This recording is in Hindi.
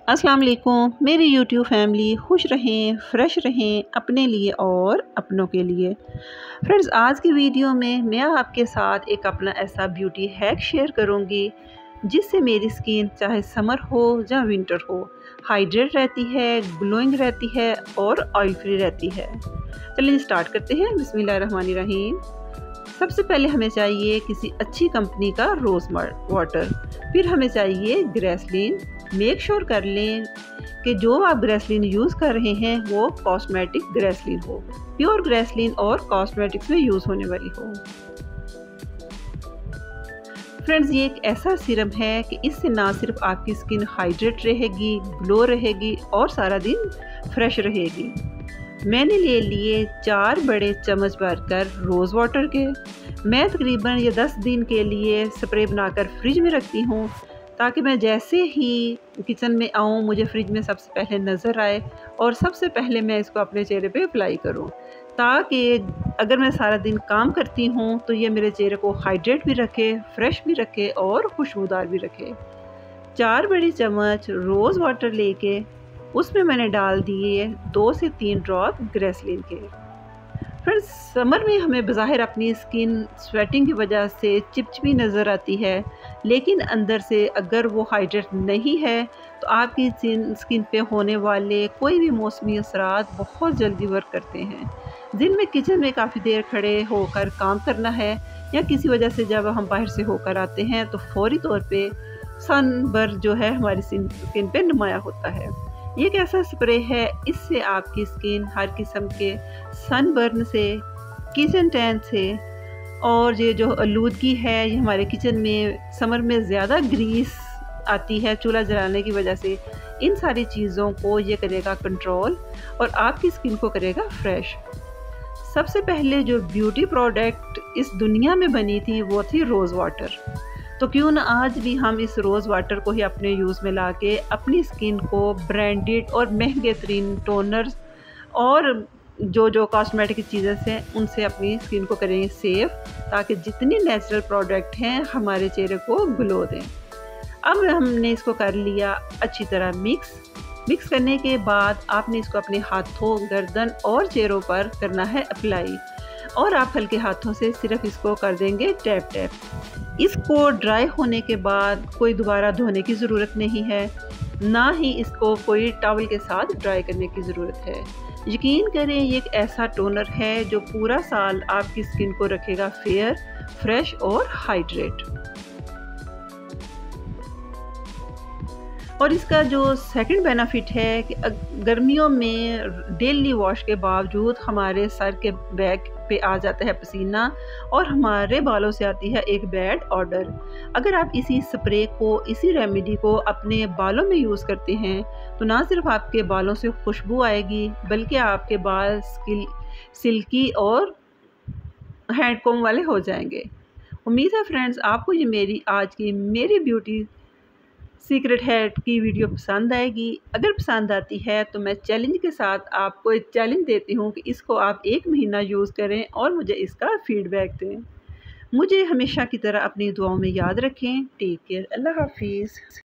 अस्सलाम वालेकुम मेरी यूट्यूब फैमिली, खुश रहें, फ्रेश रहें अपने लिए और अपनों के लिए। फ्रेंड्स, आज की वीडियो में मैं आपके साथ एक अपना ऐसा ब्यूटी हैक शेयर करूंगी जिससे मेरी स्किन चाहे समर हो या विंटर हो हाइड्रेट रहती है, ग्लोइंग रहती है और ऑयल फ्री रहती है। चलिए स्टार्ट करते हैं। बिस्मिल्लाहिर्रहमानिर्रहीम। सबसे पहले हमें चाहिए किसी अच्छी कंपनी का रोज़ वाटर, फिर हमें चाहिए ग्रेसलीन। मेक श्योर कर लें कि जो आप ग्रेसलीन यूज़ कर रहे हैं वो कॉस्मेटिक ग्रेसलीन हो, प्योर ग्रेसलीन और कॉस्मेटिक्स में यूज़ होने वाली हो। फ्रेंड्स, ये एक ऐसा सीरम है कि इससे ना सिर्फ आपकी स्किन हाइड्रेट रहेगी, ग्लो रहेगी और सारा दिन फ्रेश रहेगी। मैंने ले लिए 4 बड़े चम्मच भरकर रोज़ वाटर के। मैं तकरीबन ये 10 दिन के लिए स्प्रे बनाकर फ्रिज में रखती हूँ ताकि मैं जैसे ही किचन में आऊँ मुझे फ्रिज में सबसे पहले नज़र आए और सबसे पहले मैं इसको अपने चेहरे पे अप्लाई करूँ, ताकि अगर मैं सारा दिन काम करती हूँ तो ये मेरे चेहरे को हाइड्रेट भी रखे, फ्रेश भी रखे और खुशबूदार भी रखे। 4 बड़ी चम्मच रोज़ वाटर लेके उसमें मैंने डाल दिए 2 से 3 ड्रॉप ग्रेसलीन के। फ्रेंड्स, समर में हमें बज़ाहिर अपनी स्किन स्वेटिंग की वजह से चिपचिपी नज़र आती है, लेकिन अंदर से अगर वो हाइड्रेट नहीं है तो आपकी स्किन पे होने वाले कोई भी मौसमी असरात बहुत जल्दी वर्क करते हैं। दिन में किचन में काफ़ी देर खड़े होकर काम करना है या किसी वजह से जब हम बाहर से होकर आते हैं तो फौरी तौर पे सनबर्न जो है हमारी स्किन पे नुमाया होता है। ये एक ऐसा स्प्रे है, इससे आपकी स्किन हर किस्म के सनबर्न से, किचन टैन से और ये जो आलूदगी है ये हमारे किचन में समर में ज़्यादा ग्रीस आती है चूल्हा जलाने की वजह से, इन सारी चीज़ों को ये करेगा कंट्रोल और आपकी स्किन को करेगा फ्रेश। सबसे पहले जो ब्यूटी प्रोडक्ट इस दुनिया में बनी थी वो थी रोज़ वाटर, तो क्यों ना आज भी हम इस रोज़ वाटर को ही अपने यूज़ में लाके अपनी स्किन को ब्रांडेड और महंगे तरीन टोनर्स और जो कॉस्मेटिक चीज़ें हैं उनसे अपनी स्किन को करेंगे सेफ, ताकि जितनी नेचुरल प्रोडक्ट हैं हमारे चेहरे को ग्लो दें। अब हमने इसको कर लिया अच्छी तरह मिक्स करने के बाद आपने इसको अपने हाथों, गर्दन और चेहरों पर करना है अप्लाई और आप हल्के हाथों से सिर्फ इसको कर देंगे टैप। इसको ड्राई होने के बाद कोई दोबारा धोने की ज़रूरत नहीं है, ना ही इसको कोई टॉवल के साथ ड्राई करने की ज़रूरत है। यकीन करें ये एक ऐसा टोनर है जो पूरा साल आपकी स्किन को रखेगा फेयर, फ्रेश और हाइड्रेट। और इसका जो सेकंड बेनिफिट है कि गर्मियों में डेली वॉश के बावजूद हमारे सर के बैक पे आ जाता है पसीना और हमारे बालों से आती है एक बैड ऑडर। अगर आप इसी स्प्रे को, इसी रेमेडी को अपने बालों में यूज़ करते हैं तो ना सिर्फ आपके बालों से खुशबू आएगी बल्कि आपके बाल सिल्की और हैंड कॉम्ब वाले हो जाएंगे। उम्मीद है फ्रेंड्स आपको ये आज की मेरी ब्यूटी सीक्रेट हैक की वीडियो पसंद आएगी। अगर पसंद आती है तो मैं चैलेंज के साथ आपको एक चैलेंज देती हूँ कि इसको आप 1 महीना यूज़ करें और मुझे इसका फीडबैक दें। मुझे हमेशा की तरह अपनी दुआओं में याद रखें। Take care. अल्लाह हाफिज़।